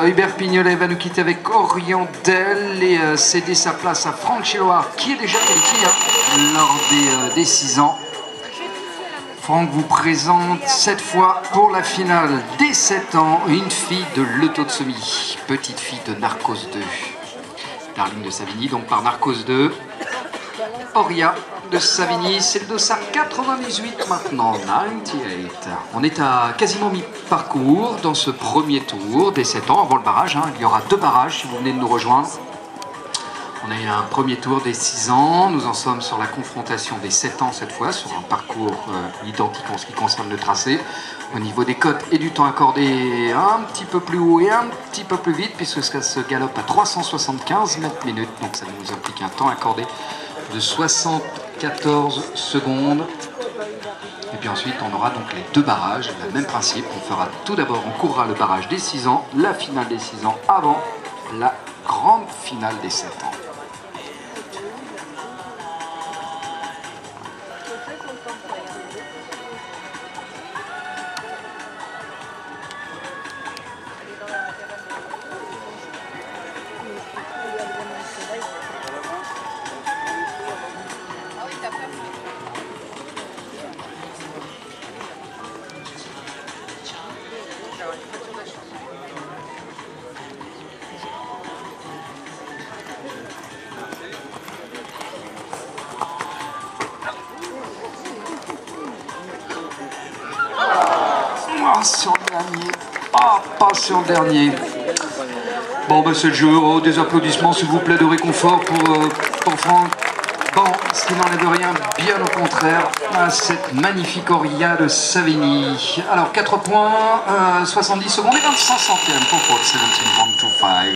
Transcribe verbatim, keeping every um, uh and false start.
Hubert Pignolet va nous quitter avec Oriandel et euh, céder sa place à Franck Cheloard, qui est déjà qualifié hein, lors des, euh, des six ans. Franck vous présente cette fois pour la finale des sept ans une fille de l'Eutotsomie, petite fille de Narcos deux. Darling de Savigny, donc par Narcos deux. Oria de Savigny, c'est le dossard quatre-vingt-dix-huit maintenant, quatre-vingt-dix-huit. On est à quasiment mi-parcours dans ce premier tour des sept ans, avant le barrage. Hein. Il y aura deux barrages si vous venez de nous rejoindre. On a eu un premier tour des six ans, nous en sommes sur la confrontation des sept ans cette fois, sur un parcours euh, identique en ce qui concerne le tracé. Au niveau des cotes et du temps accordé, un petit peu plus haut et un petit peu plus vite, puisque ça se galope à trois cent soixante-quinze mètres minutes, donc ça nous implique un temps accordé de soixante-quatorze secondes. Et puis ensuite on aura donc les deux barrages, le même principe. On fera tout d'abord, on courra le barrage des six ans, la finale des six ans avant la grande finale des sept ans. Ah, sur le dernier. Ah, pas sur le dernier. Bon, ben c'est le jeu. Oh, des applaudissements, s'il vous plaît, de réconfort pour, euh, pour Franck. Bon, ce qui n'enlève rien, bien au contraire, à cette magnifique Oria de Savigny. Alors, quatre points, euh, soixante-dix secondes et vingt-cinq centièmes pour Paul, c'est un petit